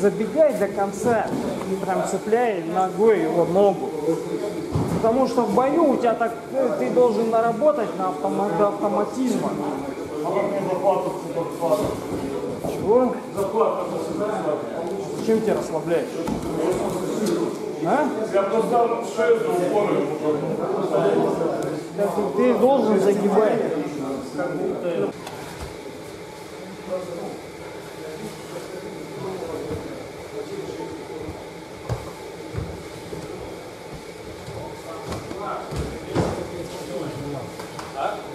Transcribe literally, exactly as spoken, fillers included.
забегай до конца, прям цепляй ногой его ногу. Потому что в бою у тебя так, ты должен наработать на автома, до автоматизма. Чего? Чем тебя расслабляешь? А? Я просто шею упоры. Ты должен загибать. А?